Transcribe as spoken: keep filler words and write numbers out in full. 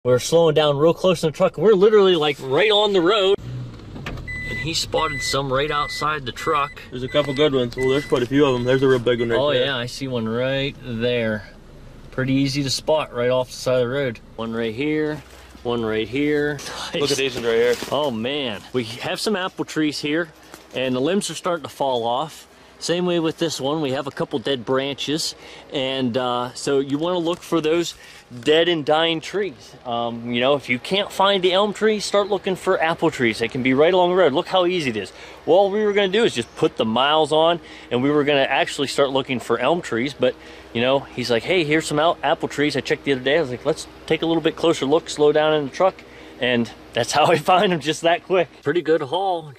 We're slowing down real close in the truck. We're literally like right on the road. And he spotted some right outside the truck. There's a couple good ones. Well, there's quite a few of them. There's a real big one right oh, there. Oh yeah, I see one right there. Pretty easy to spot right off the side of the road. One right here, one right here. Nice. Look at these ones right here. Oh man, we have some apple trees here and the limbs are starting to fall off. Same way with this one, we have a couple dead branches, and uh, so you want to look for those dead and dying trees. Um, you know, if you can't find the elm tree, start looking for apple trees. They can be right along the road. Look how easy it is. Well, all we were going to do is just put the miles on, and we were going to actually start looking for elm trees, but you know, he's like, hey, here's some apple trees. I checked the other day. I was like, let's take a little bit closer look, slow down in the truck, and that's how I find them, just that quick. Pretty good haul.